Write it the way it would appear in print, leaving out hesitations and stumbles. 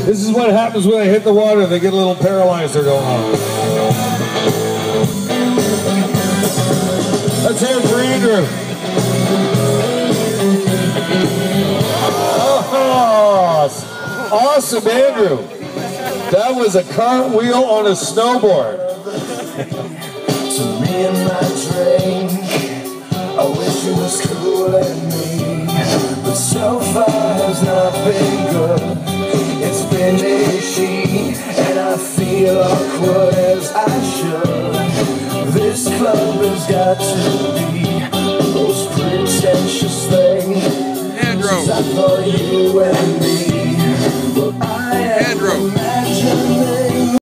This is what happens when they hit the water. They get a little paralyzer going on. Let's hear it for Andrew. Oh, awesome, Andrew. That was a cartwheel on a snowboard. To me and my drink, I wish it was cooler than me, but so far has not been good. It's been ishy, and I feel awkward as I should. This club has got to be the most pretentious thing. Andrew, I thought you and me, well,